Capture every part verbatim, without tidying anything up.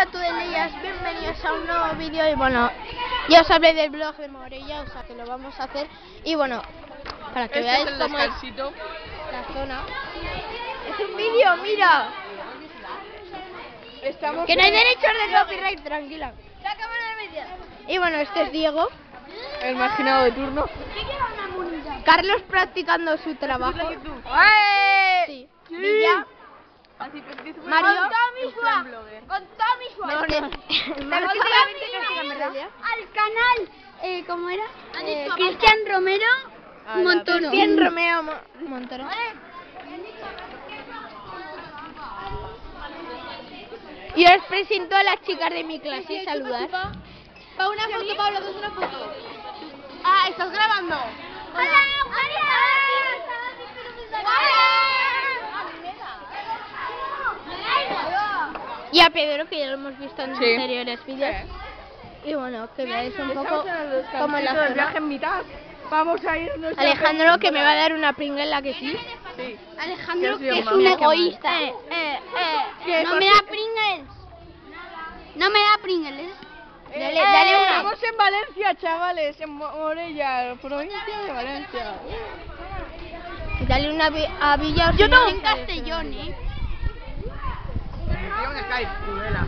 Tudelillas, bienvenidos a un nuevo vídeo. Y bueno, ya os hablé del blog de Morella, o sea que lo vamos a hacer. Y bueno, para que este veáis es el cómo es descansito. la zona. Es un vídeo, mira. Estamos Que no hay en- derechos de copyright, tranquila. Y bueno, este es Diego. el marginado de turno. Carlos practicando su trabajo. ¡Eh! Sí. Sí. Villa. Así pues, que Mario. en plan blogger. Con Tommy Suárez. No, no. Prácticamente castigan, ¿verdad? Al canal, eh, ¿cómo era? Han Eh, dicho Cristian Romero A la Montoro. Cristian Romero Mo- Montoro. Y os presento a las chicas de mi clase, saludar. Pa' una foto, Pablo, haz una foto. Ah, ¿estás grabando? ¡Hola, María! Y a Pedro, que ya lo hemos visto en Sí. anteriores vídeos. Y bueno, que veáis un poco Estamos en el cómo es la descansito del viaje zona. en mitad. Vamos a irnos. a Alejandro, que Península. me va a dar una pringa en la que sí. Sí. Alejandro, Que que es es bien un malo. egoísta. Eh, eh, eh. ¿Qué No pasa? me da Pringles. No me da Pringles. Dale, dale una. Estamos en Valencia, chavales, en Mo- Morella, provincia de Valencia. Dale una vi- a Villa. Yo no. En Castellón, ¿eh? Tío, en Skype, Tudela.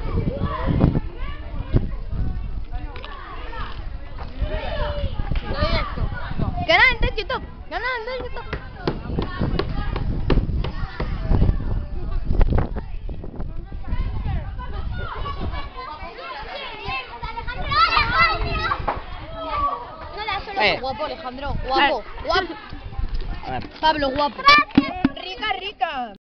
Canal de YouTube. Canal de YouTube. Eh. Guapo, Alejandro. Guapo. Guapo. Pablo, guapo. Rica, rica.